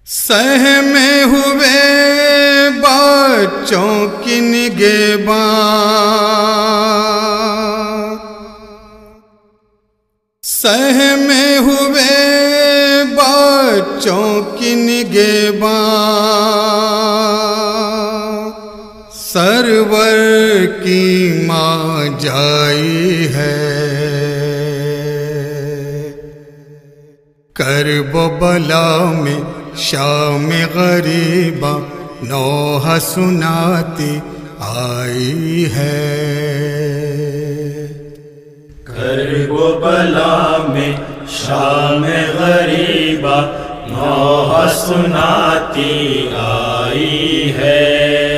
سہمے ہوئے بچوں کی نگہباں، سہمے ہوئے بچوں کی نگہباں، سرور کی ماں جائی ہے، کرب و بلا میں شام غریباں نوح سناتی آئی ہے، کرب و بلا میں شام غریباں نوح سناتی آئی ہے،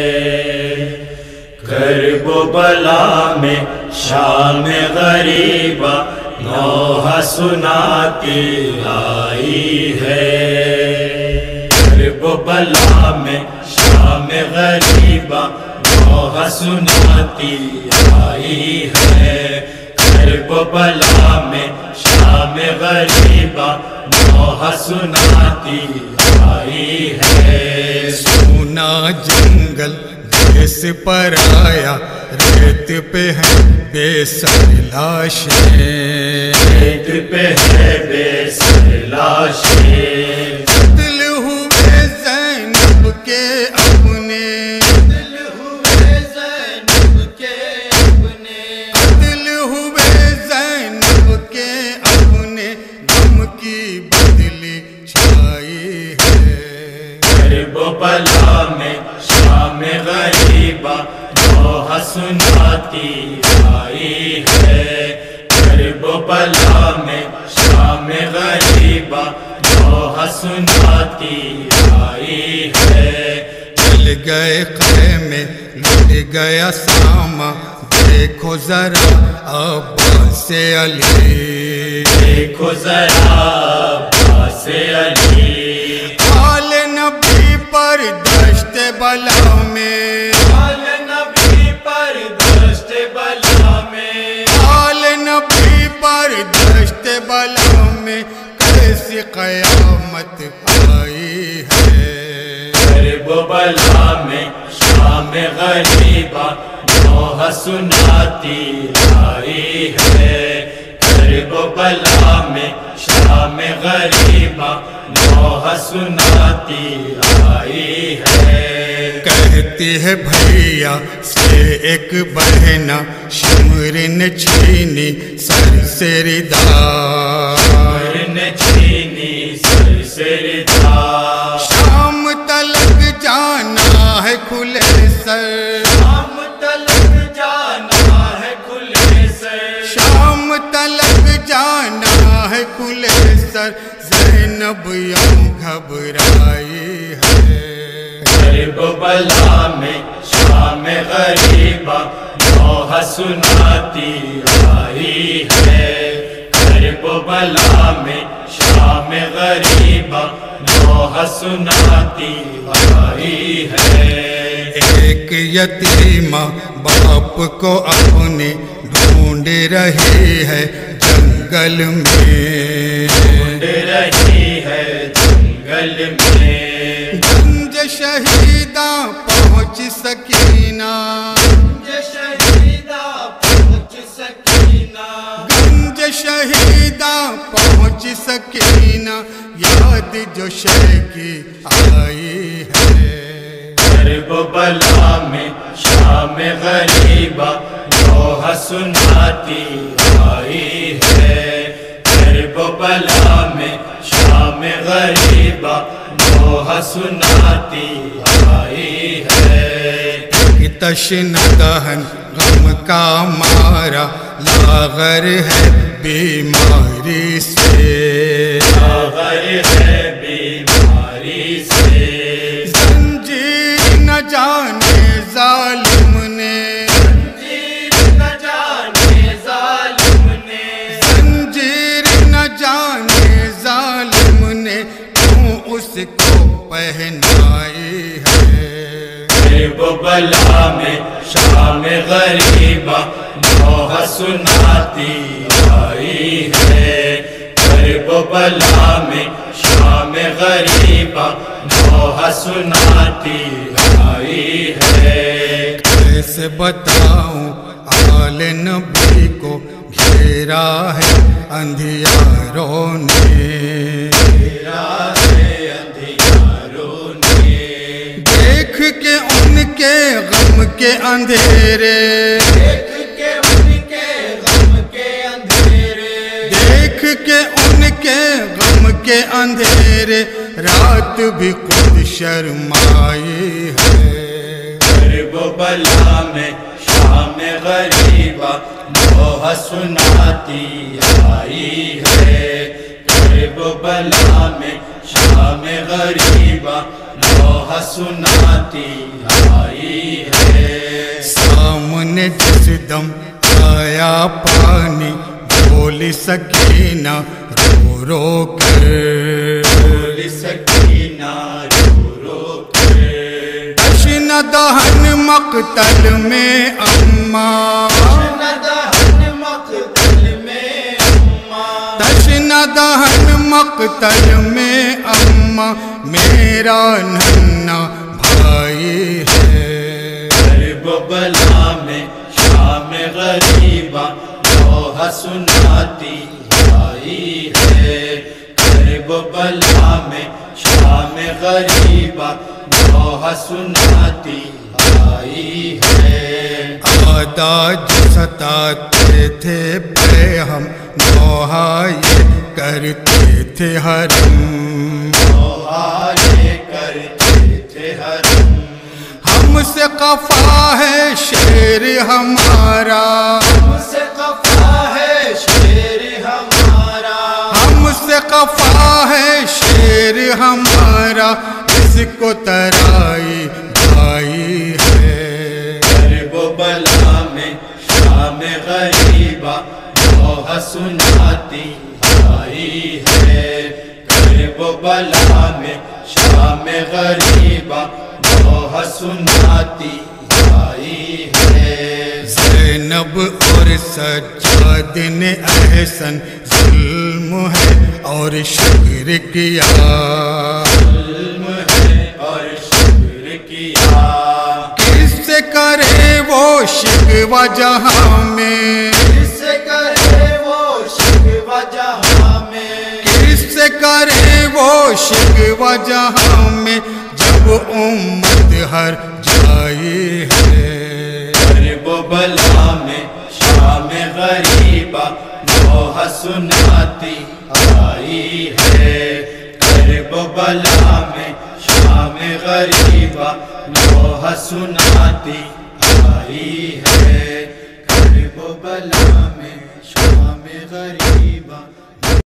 کرب و بلا میں شام غریباں نوح سناتی آئی ہے، کرب و بلا میں شام غریباں نوح سناتی آئی ہے، کرب و بلا میں شام غریباں نوح سناتی آئی ہے، سونا جنگل دیس پر آیا، ریت پہ ہے بے سر لاشیں، ریت پہ ہے بے سر لاشیں، قتل ہوئے زینب کے اپنے، قتل ہوئے زینب کے اپنے، قتل ہوئے زینب کے اپنے، غم کی بدلی چھائی ہے، کرب و بلا میں شام غریباں نوح سناتی آئی ہے، کرب و بلا میں شام غریباں نوح سناتی آئی ہے، چل گئے خیمے لٹ گیا ساما، دیکھو ذرا عباس علی، دیکھو ذرا عباس علی، حال نبی پر دشت بلا میں، حال نبی پر دشت بلا میں، حال نبی پر دشت بلا میں، کیسی قیامت آئی ہے، کرب و بلا میں شام غریباں نوح سناتی آئی ہے، کرب و بلا میں شام غریباں نوح سناتی آئی ہے، کہتی ہے بھیا سے ایک بہنا، شمر نے چھینی سر سے ردا، شمر نے چھینی سر سے ردا، شام تلک جانا ہے کھلے سر، شام تلک جانا ہے کھلے سر، شام تلک جانا ہے کھلے سر، زینب یوں گھبرائی ہے، کرب و بلا میں شام غریباں نوح سناتی آئی ہے، کرب و بلا میں شام غریباں نوح سناتی آئی ہے، ایک یتیمہ باپ کو اپنے ڈھونڈ رہی ہے جنگل میں، ڈھونڈ رہی ہے جنگل میں، گنج شہیداں پہنچ سکینہ، گنج شہیداں پہنچ سکینہ، گنج شہیداں پہنچ سکینہ، یاد جو شے کی آئی ہے، کرب و بلا میں شام غریباں نوح سناتی آئی ہے، کرب و بلا میں شام غریباں نوح سناتی آئی ہے، تشنہ دہن غم کا مارا، لاغر ہے بیماری سے، لاغر ہے بیماری سے، زنجیر نہ جانے ظالم نے، زنجیر نہ جانے ظالم نے، زنجیر نہ جانے ظالم نے، کیوں اس کو پہنائی ہے، کرب و بلا میں شام غریباں نوح سناتی آئی ہے، کرب و بلا میں شام غریبہ نوحہ سناتی آئی ہے. کیسے بتاؤں آل نبی کو گھیرا ہے اندھیاروں نے، دیکھ کے ان کے غم کے اندھیرے، دیکھ کے ان کے غم کے اندھیرے، رات بھی خود شرمائی ہے. کرب و بلا میں شام غریبہ نوحہ سناتی آئی ہے. کرب و بلا میں شام غریبہ نوحہ سناتی آئی ہے. سامنے جس دم آیا پانی بولی سکینہ رو رو کر، بولی سکینہ رو رو کر، تشنہ دہن مقتل میں اماں، تشنہ دہن مقتل میں اماں میرا ننھا بھائی ہے. کرب و بلا میں شام غریبہ نوحہ سناتی آئی ہے. کرب و بلا میں شام غریبہ نوحہ سناتی آئی ہے. آداج ستاتے تھے بے ہم نوحہ یہ کرتے تھے حرم، نوحہ یہ کرتے تھے حرم. ہم سے قفا ہے شیر ہمارا، ہم سے قفا ہے شیر ہمارا، ہم سے قفا ہے شیر ہمارا، اس کو ترائی بھائی ہے. کرب و بلا میں شام غریبہ نوحہ سناتی آئی ہے. کرب و بلا میں شام غریبہ نوحہ سناتی آئی ہے. زینب اور سجاد نے احسن ظلم ہے اور شکر کیا، ظلم ہے اور شکر کیا. کس سے کرے وہ شکوہ جہاں میں، کس سے کرے وہ شکوہ جہاں میں، کس سے کرے وہ شکوہ جہاں میں جب امت ہر جائی ہے. کرب و بلا میں شام غریبہ نوحہ سناتی آئی ہے. کرب و بلا میں شام غریبہ نوحہ سناتی آئی ہے. کرب و بلا میں شام غریبہ